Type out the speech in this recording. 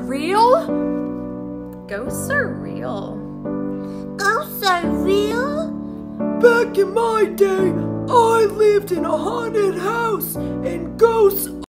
real? Ghosts are real. Ghosts are real? Back in my day, I lived in a haunted house, and ghosts